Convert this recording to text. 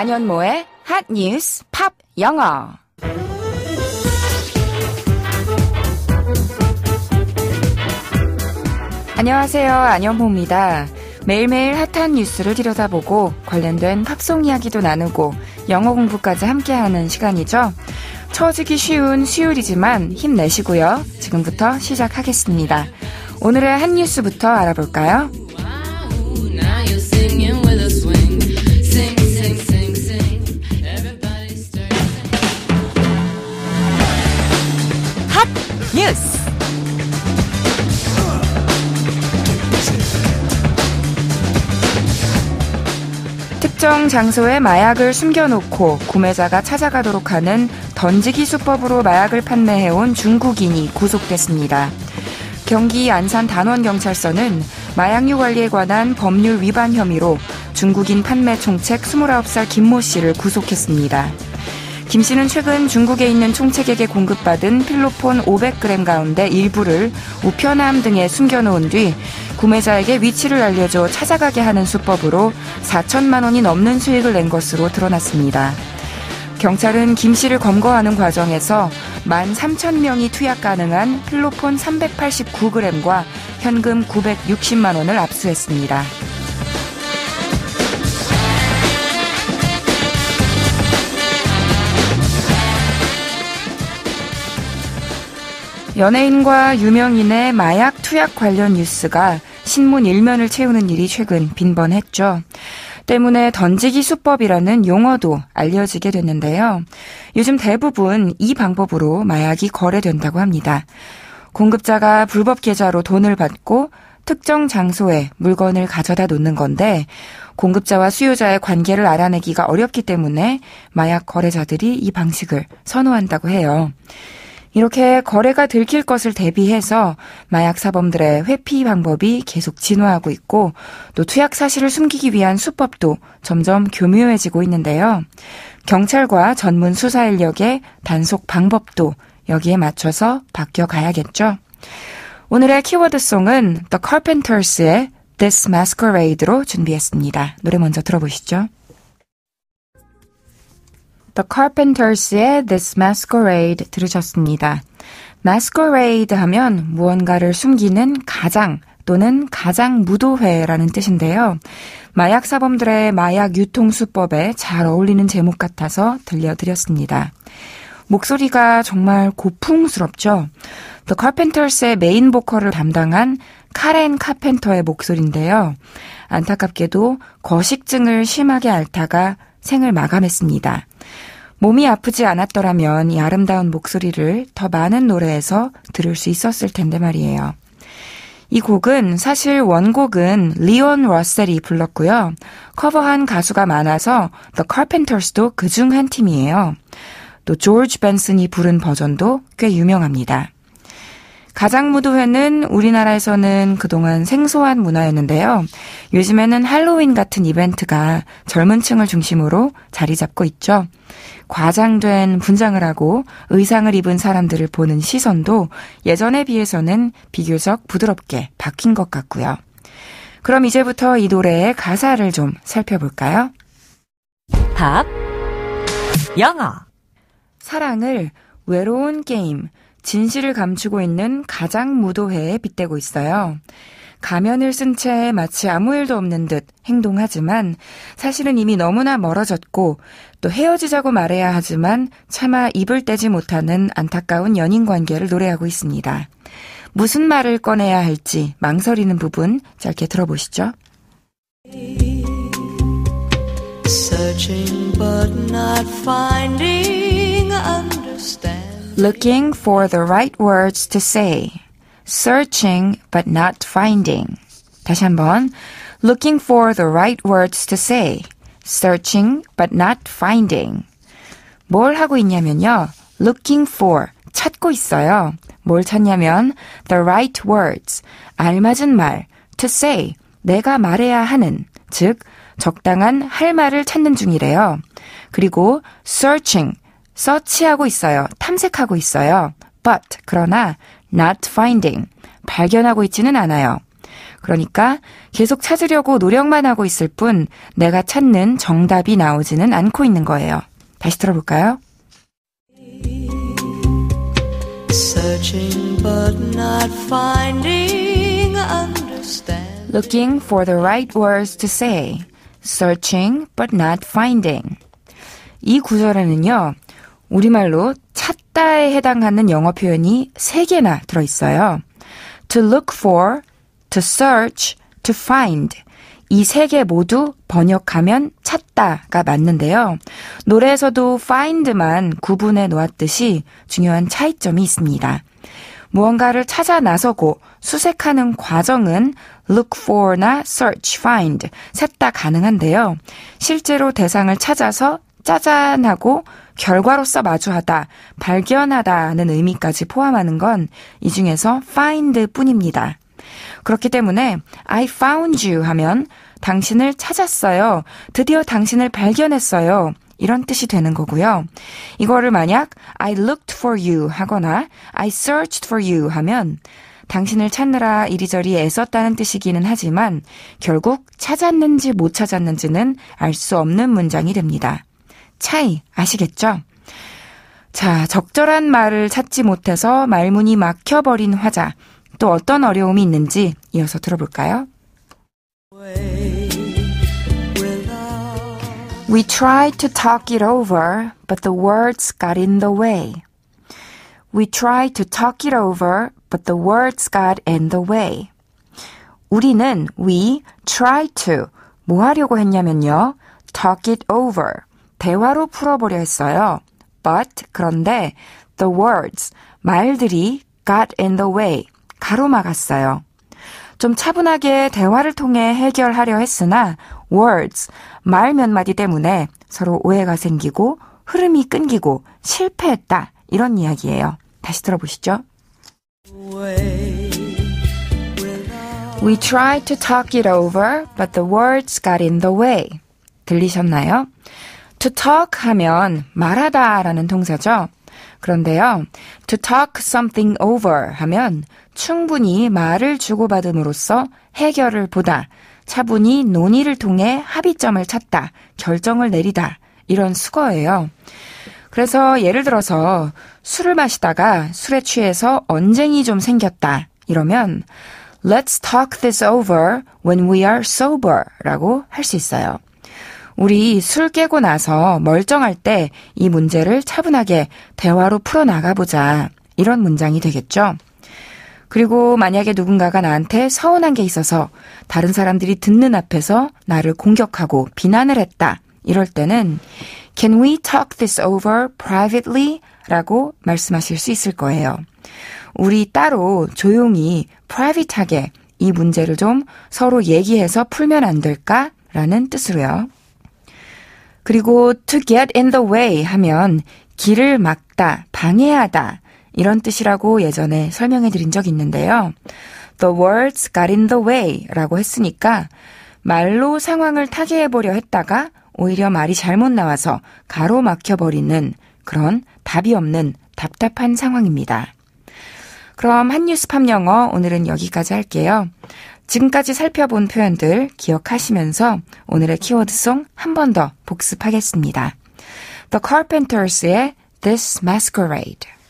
안현모의 핫 뉴스 팝 영어. 안녕하세요. 안현모입니다. 매일매일 핫한 뉴스를 들여다보고 관련된 팝송 이야기도 나누고 영어 공부까지 함께하는 시간이죠. 처지기 쉬운 수요일이지만 힘내시고요. 지금부터 시작하겠습니다. 오늘의 한 뉴스부터 알아볼까요? 핫 뉴스! 특정 장소에 마약을 숨겨놓고 구매자가 찾아가도록 하는 던지기 수법으로 마약을 판매해온 중국인이 구속됐습니다. 경기 안산 단원경찰서는 마약류 관리에 관한 법률 위반 혐의로 중국인 판매 총책 29살 김모 씨를 구속했습니다. 김 씨는 최근 중국에 있는 총책에게 공급받은 필로폰 500g 가운데 일부를 우편함 등에 숨겨놓은 뒤 구매자에게 위치를 알려줘 찾아가게 하는 수법으로 4천만 원이 넘는 수익을 낸 것으로 드러났습니다. 경찰은 김 씨를 검거하는 과정에서 13,000명이 투약 가능한 필로폰 389g과 현금 960만 원을 압수했습니다. 연예인과 유명인의 마약 투약 관련 뉴스가 신문 일면을 채우는 일이 최근 빈번했죠. 때문에 던지기 수법이라는 용어도 알려지게 됐는데요. 요즘 대부분 이 방법으로 마약이 거래된다고 합니다. 공급자가 불법 계좌로 돈을 받고 특정 장소에 물건을 가져다 놓는 건데 공급자와 수요자의 관계를 알아내기가 어렵기 때문에 마약 거래자들이 이 방식을 선호한다고 해요. 이렇게 거래가 들킬 것을 대비해서 마약 사범들의 회피 방법이 계속 진화하고 있고 또 투약 사실을 숨기기 위한 수법도 점점 교묘해지고 있는데요. 경찰과 전문 수사 인력의 단속 방법도 여기에 맞춰서 바뀌어가야겠죠. 오늘의 키워드송은 The Carpenters의 This Masquerade로 준비했습니다. 노래 먼저 들어보시죠. The Carpenters의 This Masquerade 들으셨습니다. Masquerade 하면 무언가를 숨기는 가장 또는 가장 무도회라는 뜻인데요. 마약 사범들의 마약 유통 수법에 잘 어울리는 제목 같아서 들려드렸습니다. 목소리가 정말 고풍스럽죠. The Carpenters의 메인 보컬을 담당한 카렌 카펜터의 목소리인데요. 안타깝게도 거식증을 심하게 앓다가 생을 마감했습니다. 몸이 아프지 않았더라면 이 아름다운 목소리를 더 많은 노래에서 들을 수 있었을 텐데 말이에요. 이 곡은 사실 원곡은 리온 러셀이 불렀고요. 커버한 가수가 많아서 The Carpenters도 그중 한 팀이에요. 또 조지 벤슨이 부른 버전도 꽤 유명합니다. 가장무도회는 우리나라에서는 그동안 생소한 문화였는데요. 요즘에는 할로윈 같은 이벤트가 젊은 층을 중심으로 자리 잡고 있죠. 과장된 분장을 하고 의상을 입은 사람들을 보는 시선도 예전에 비해서는 비교적 부드럽게 바뀐 것 같고요. 그럼 이제부터 이 노래의 가사를 좀 살펴볼까요? 팝 영어 사랑을 외로운 게임, 진실을 감추고 있는 가장무도회에 빗대고 있어요. 가면을 쓴 채 마치 아무 일도 없는 듯 행동하지만 사실은 이미 너무나 멀어졌고 또 헤어지자고 말해야 하지만 차마 입을 떼지 못하는 안타까운 연인 관계를 노래하고 있습니다. 무슨 말을 꺼내야 할지 망설이는 부분 짧게 들어보시죠. Searching but not finding, understand. Looking for the right words to say. Searching but not finding. 다시 한번. Looking for the right words to say. Searching but not finding. 뭘 하고 있냐면요. Looking for. 찾고 있어요. 뭘 찾냐면 the right words. 알맞은 말. To say. 내가 말해야 하는. 즉 적당한 할 말을 찾는 중이래요. 그리고 searching. 서치하고 있어요. 탐색하고 있어요. But, 그러나, not finding. 발견하고 있지는 않아요. 그러니까 계속 찾으려고 노력만 하고 있을 뿐 내가 찾는 정답이 나오지는 않고 있는 거예요. 다시 들어볼까요? Searching but not finding, understand. Looking for the right words to say. Searching but not finding. 이 구절에는요. 우리말로 찾다에 해당하는 영어 표현이 3개나 들어있어요. To look for, to search, to find. 이 3개 모두 번역하면 찾다가 맞는데요. 노래에서도 find만 구분해 놓았듯이 중요한 차이점이 있습니다. 무언가를 찾아 나서고 수색하는 과정은 look for나 search, find 셋 다 가능한데요. 실제로 대상을 찾아서 짜잔하고 결과로서 마주하다, 발견하다는 의미까지 포함하는 건 이 중에서 find 뿐입니다. 그렇기 때문에 I found you 하면 당신을 찾았어요. 드디어 당신을 발견했어요. 이런 뜻이 되는 거고요. 이거를 만약 I looked for you 하거나 I searched for you 하면 당신을 찾느라 이리저리 애썼다는 뜻이기는 하지만 결국 찾았는지 못 찾았는지는 알 수 없는 문장이 됩니다. 차이 아시겠죠? 자, 적절한 말을 찾지 못해서 말문이 막혀버린 화자. 또 어떤 어려움이 있는지 이어서 들어볼까요? We tried to talk it over, but the words got in the way. We tried to talk it over, but the words got in the way. 우리는 we tried to 뭐 하려고 했냐면요. talk it over, 대화로 풀어보려 했어요. But 그런데 the words, 말들이 got in the way, 가로막았어요. 좀 차분하게 대화를 통해 해결하려 했으나 words, 말 몇 마디 때문에 서로 오해가 생기고 흐름이 끊기고 실패했다. 이런 이야기예요. 다시 들어보시죠. We tried to talk it over, but the words got in the way. 들리셨나요? To talk 하면 말하다라는 동사죠. 그런데요, to talk something over 하면 충분히 말을 주고받음으로써 해결을 보다, 차분히 논의를 통해 합의점을 찾다, 결정을 내리다 이런 수거예요. 그래서 예를 들어서 술을 마시다가 술에 취해서 언쟁이 좀 생겼다 이러면 Let's talk this over when we are sober 라고 할 수 있어요. 우리 술 깨고 나서 멀쩡할 때 이 문제를 차분하게 대화로 풀어나가보자. 이런 문장이 되겠죠. 그리고 만약에 누군가가 나한테 서운한 게 있어서 다른 사람들이 듣는 앞에서 나를 공격하고 비난을 했다. 이럴 때는 Can we talk this over privately? 라고 말씀하실 수 있을 거예요. 우리 따로 조용히 private하게 이 문제를 좀 서로 얘기해서 풀면 안 될까? 라는 뜻으로요. 그리고 to get in the way 하면 길을 막다, 방해하다 이런 뜻이라고 예전에 설명해 드린 적이 있는데요. The words got in the way 라고 했으니까 말로 상황을 타개해보려 했다가 오히려 말이 잘못 나와서 가로막혀버리는 그런 답이 없는 답답한 상황입니다. 그럼 한뉴스팝 영어 오늘은 여기까지 할게요. 지금까지 살펴본 표현들 기억하시면서 오늘의 키워드송 한 번 더 복습하겠습니다. The Carpenters의 This Masquerade.